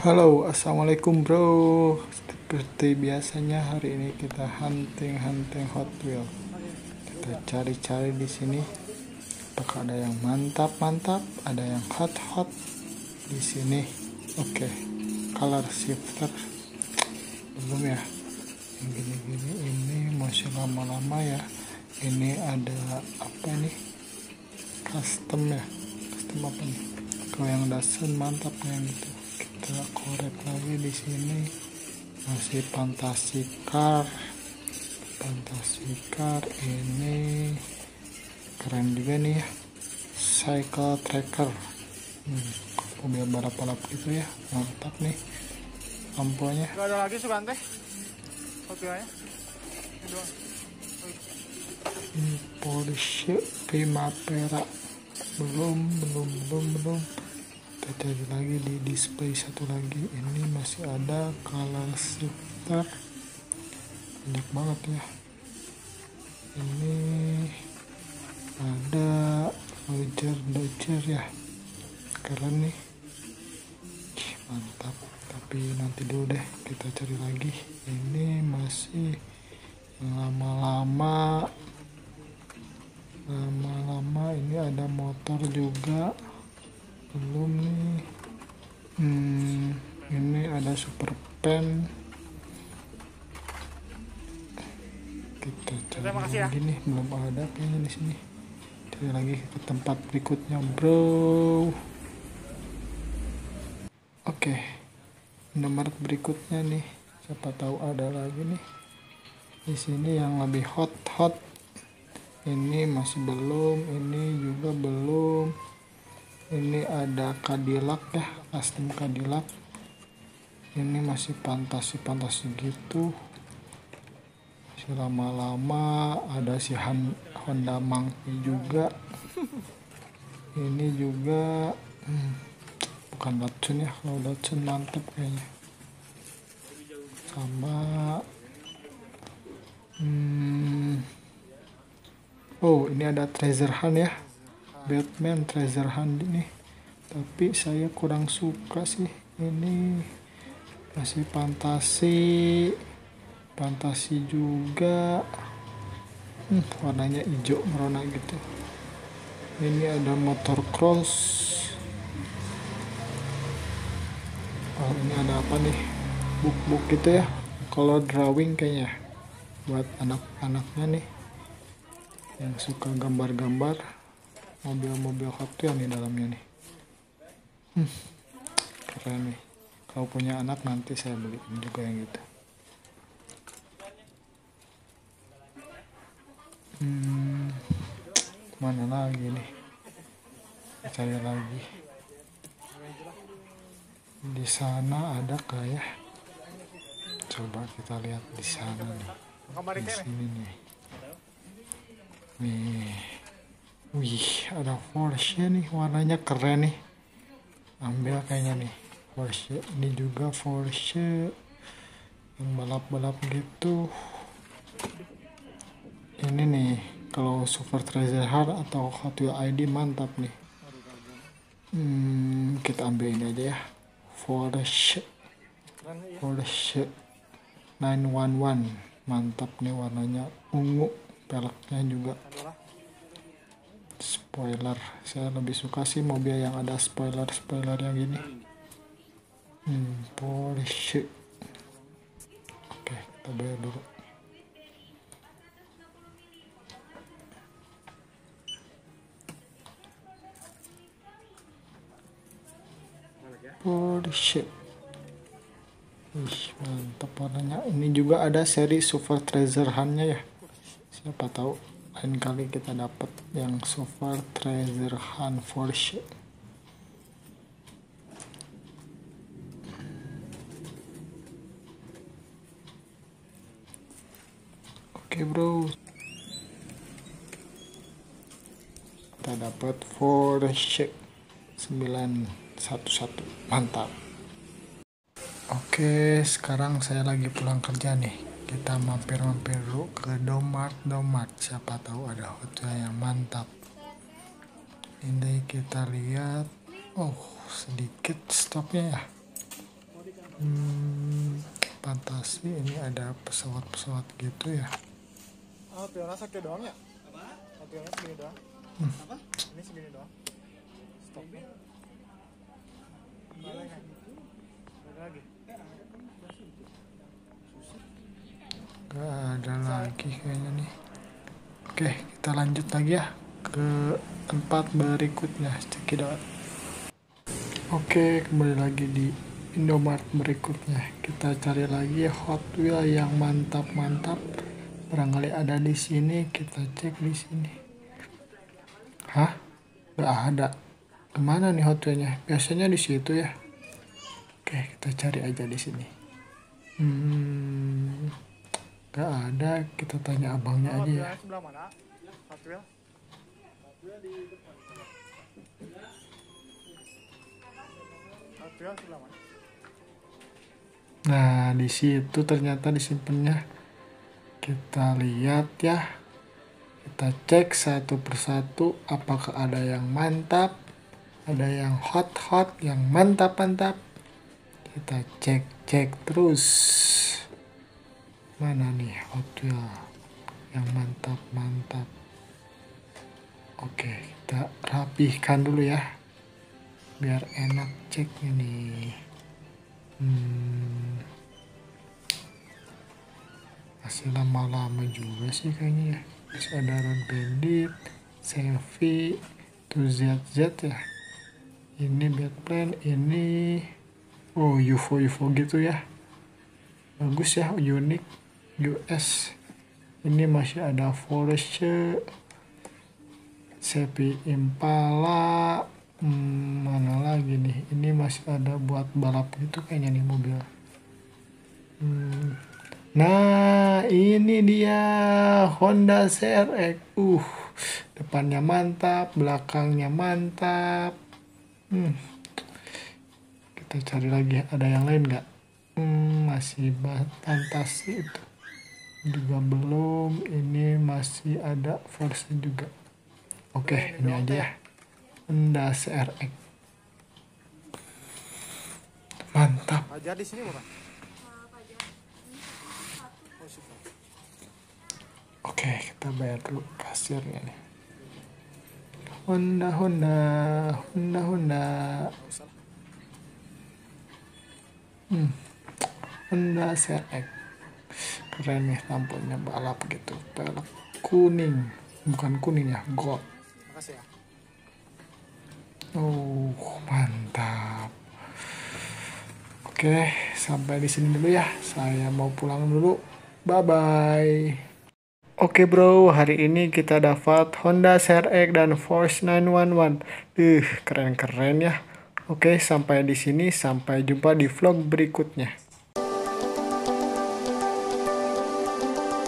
Halo, assalamualaikum bro. Seperti biasanya hari ini kita hunting Hot Wheels. Kita cari-cari di sini. Apakah ada yang mantap, ada yang hot di sini. Oke, color shifter belum ya. Yang gini-gini ini masih lama-lama ya. Ini ada apa nih? Custom ya. Custom apa nih? Kalau yang Datsun mantap nih yang gitu. Kita korek lagi di sini masih fantasi car ini keren juga nih ya, cycle tracker, mobil balap gitu ya, mantap nih lampunya. Gak ada lagi Sugante fotonya Ini Porsche Primavera belum. Kita cari lagi di display satu lagi. Ini masih ada color shifter, banyak banget ya. Ini ada Dodger ya, keren nih, mantap. Tapi nanti dulu deh, kita cari lagi. Ini masih lama-lama. Ini ada motor juga belum nih. Ini ada super pen. Kita cari lagi nih, belum ada kayaknya di sini. Cari lagi ke tempat berikutnya bro. Oke, nomor berikutnya nih, siapa tahu ada lagi nih di sini yang lebih hot. Ini masih belum, ini juga belum. Ini ada Cadillac ya, custom Cadillac. Ini masih fantasi gitu. Masih lama-lama. Ada si Honda Monkey juga. Ini juga bukan Datsun ya. Kalau Datsun mantap kayaknya. Sama oh, ini ada Treasure Hunt ya. Batman Treasure Hunt ini, tapi saya kurang suka sih. Ini masih fantasi juga. Warnanya hijau merona gitu. Ini ada motor cross. Oh, ini ada apa nih, book gitu ya, color drawing kayaknya buat anak-anaknya nih yang suka gambar-gambar mobil-mobil Hot Wheels nih dalamnya nih. Keren nih. Kalau punya anak nanti saya beliin juga yang gitu. Mana lagi nih? Cari lagi. Di sana ada kayak. Coba kita lihat di sana nih. Di sini nih. Wih, ada Porsche nih, warnanya keren nih. Ambil kayaknya nih, Porsche. Ini juga Porsche yang balap-balap gitu. Ini nih, kalau Super Treasure Hunt atau Hot Wheels ID mantap nih. Kita ambil ini aja ya, Porsche 911, mantap nih, warnanya ungu, peleknya juga. Spoiler, saya lebih suka sih mobil yang ada spoiler yang gini. Porsche. Oke, kita bayar dulu. Porsche. Mantap warnanya. Ini juga ada seri Super Treasure Hunt-nya ya. Siapa tahu lain kali kita dapat yang Super Treasure Hunt Porsche. Oke bro, kita dapat Porsche 911, mantap. Oke, sekarang saya lagi pulang kerja nih. Kita mampir dulu ke Domart. Siapa tahu ada hotel yang mantap. Ini kita lihat. Oh, sedikit stoknya ya. Fantasi, ini ada pesawat-pesawat gitu ya. Pionnya sakit doang ya? Pionnya segini doang. Apa? Ini segini doang. Stopnya. Ada lagi. Gak ada lagi kayaknya nih. Oke, kita lanjut lagi ya ke tempat berikutnya. Cekidot. Oke, kembali lagi di Indomart berikutnya. Kita cari lagi Hot Wheel yang mantap-mantap. Barangkali ada di sini, kita cek di sini. Hah? Gak ada. Kemana nih Hot Wheel-nya? Biasanya di situ ya. Oke, kita cari aja di sini. Gak ada. Kita tanya abangnya aja ya. Sebelah mana? Hot Wheel? Hot Wheel sebelah mana? Nah, di situ ternyata disimpannya. Kita lihat ya. Kita cek satu persatu apakah ada yang mantap, ada yang hot-hot, yang mantap-mantap. Kita cek terus. Mana nih Hot Wheel yang mantap-mantap. Oke, kita rapihkan dulu ya. Biar enak ceknya nih. Masih lama-lama juga sih kayaknya ya. Terus ada Road Bandit, Chevy, 2ZZ ya. Ini Batman, ini UFO gitu ya. Bagus ya, unik, US. Ini masih ada Porsche, Chevy Impala, mana lagi nih? Ini masih ada buat balap gitu kayaknya nih mobil. Nah, ini dia Honda CRX. Depannya mantap, belakangnya mantap. Kita cari lagi, ada yang lain nggak? Masih fantasi itu. Juga belum. Ini masih ada versi juga. Oke, ini aja ya. Honda CRX. Mantap. Aja di sini bukan? Oke, kita bayar dulu kasirnya nih. Honda. Honda CRX. Keren nih lampunya balap gitu. Pelek kuning. Bukan kuning ya, gold. Makasih ya. Mantap. Oke, sampai di sini dulu ya. Saya mau pulang dulu. Bye-bye. Oke bro, hari ini kita dapat Honda CRX dan Force 911. Keren-keren ya. Oke, sampai di sini. Sampai jumpa di vlog berikutnya.